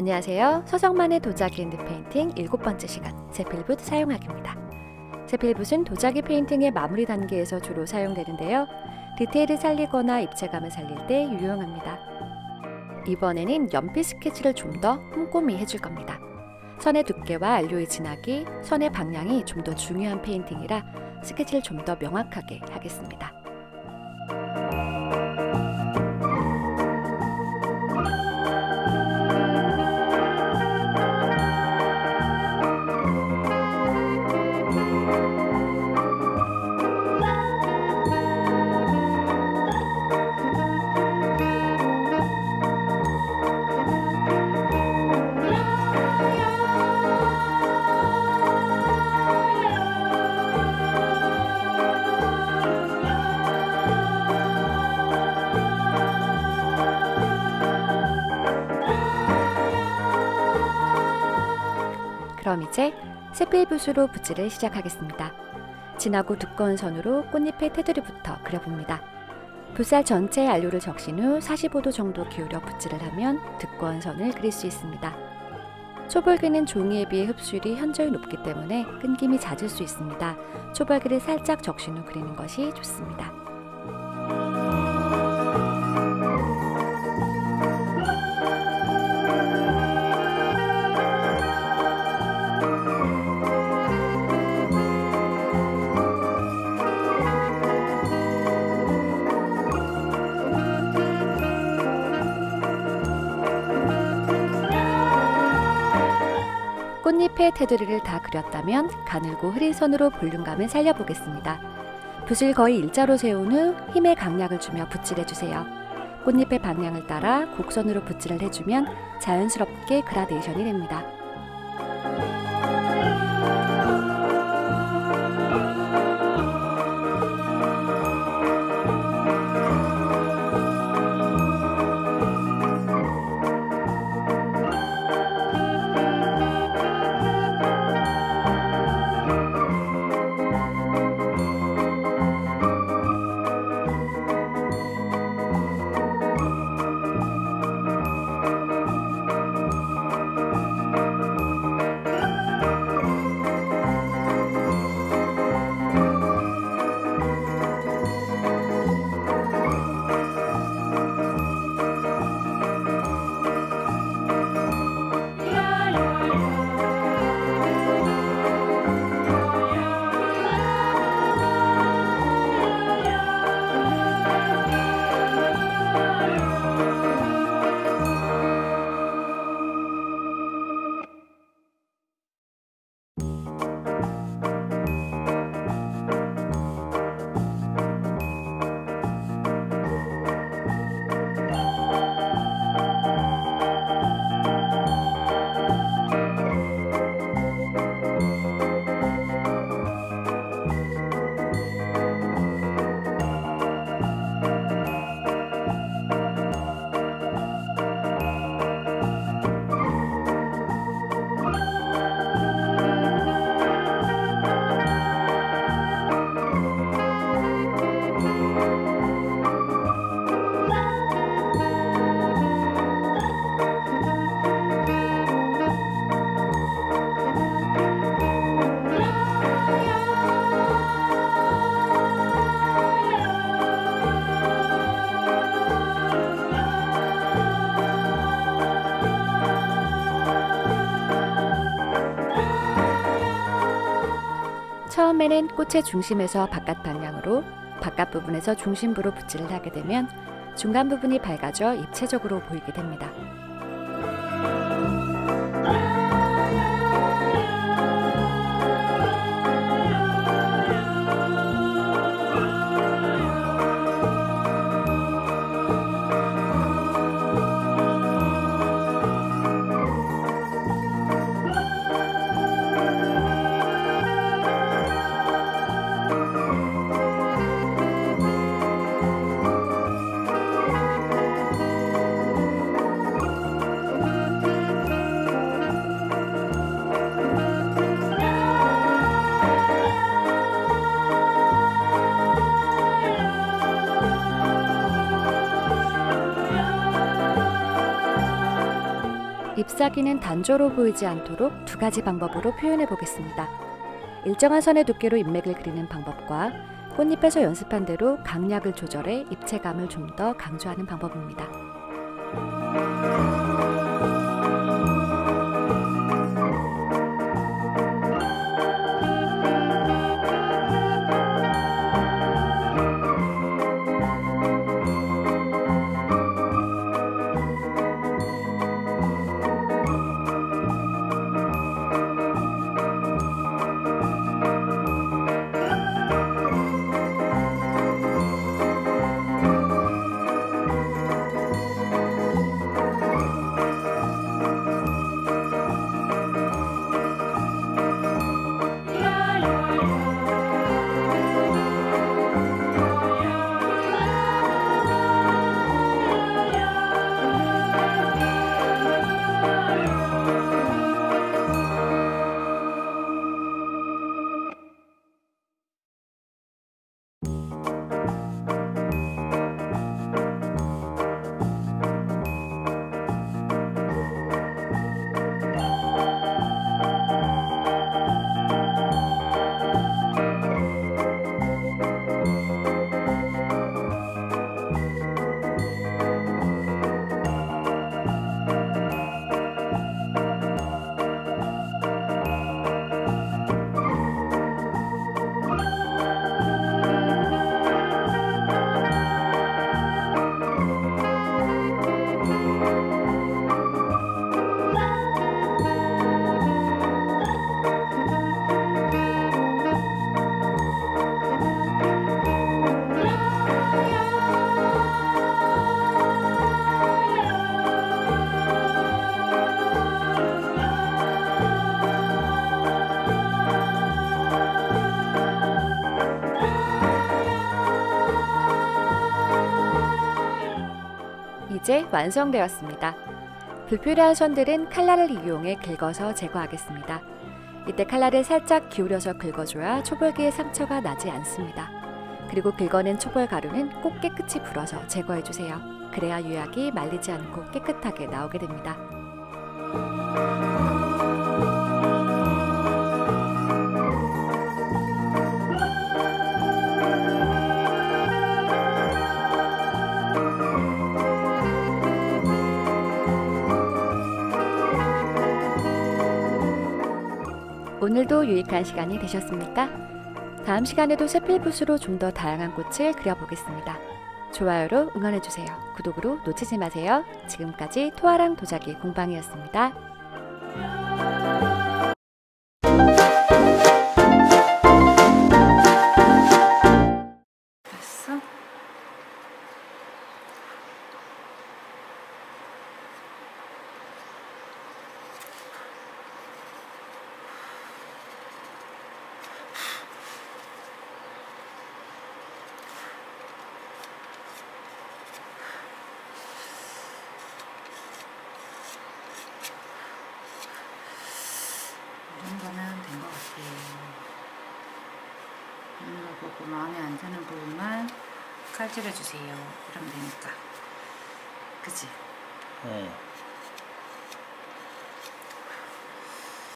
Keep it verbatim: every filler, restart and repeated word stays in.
안녕하세요. 서성만의 도자기 앤드 페인팅 일곱 번째 시간 세필붓 사용하기입니다. 세필붓은 도자기 페인팅의 마무리 단계에서 주로 사용되는데요. 디테일을 살리거나 입체감을 살릴 때 유용합니다. 이번에는 연필 스케치를 좀 더 꼼꼼히 해줄 겁니다. 선의 두께와 안료의 진하기, 선의 방향이 좀 더 중요한 페인팅이라 스케치를 좀 더 명확하게 하겠습니다. 그럼 이제 세필붓으로 붓질을 시작하겠습니다. 진하고 두꺼운 선으로 꽃잎의 테두리부터 그려봅니다. 붓살 전체에 안료를 적신 후 사십오 도 정도 기울여 붓질을 하면 두꺼운 선을 그릴 수 있습니다. 초벌기는 종이에 비해 흡수율이 현저히 높기 때문에 끊김이 잦을 수 있습니다. 초벌기를 살짝 적신 후 그리는 것이 좋습니다. 꽃잎의 테두리를 다 그렸다면 가늘고 흐린 선으로 볼륨감을 살려보겠습니다. 붓을 거의 일자로 세운 후 힘의 강약을 주며 붓질해주세요. 꽃잎의 방향을 따라 곡선으로 붓질을 해주면 자연스럽게 그라데이션이 됩니다. 처음에는 꽃의 중심에서 바깥 방향으로, 바깥 부분에서 중심부로 붓질을 하게 되면 중간 부분이 밝아져 입체적으로 보이게 됩니다. 잎사귀는 단조로 보이지 않도록 두 가지 방법으로 표현해 보겠습니다. 일정한 선의 두께로 잎맥을 그리는 방법과 꽃잎에서 연습한 대로 강약을 조절해 입체감을 좀 더 강조하는 방법입니다. 이제 완성되었습니다. 불필요한 선들은 칼날을 이용해 긁어서 제거하겠습니다. 이때 칼날을 살짝 기울여서 긁어줘야 초벌기의 상처가 나지 않습니다. 그리고 긁어낸 초벌 가루는 꼭 깨끗이 불어서 제거해주세요. 그래야 유약이 말리지 않고 깨끗하게 나오게 됩니다. 오늘도 유익한 시간이 되셨습니까? 다음 시간에도 세필붓으로 좀 더 다양한 꽃을 그려보겠습니다. 좋아요로 응원해주세요. 구독으로 놓치지 마세요. 지금까지 토아랑 도자기 공방이었습니다. 됐어? 이 정도면 된 것 같아요. 이런 거 보고 마음에 안 드는 부분만 칼질해주세요. 이러면 되니까. 그치? 네.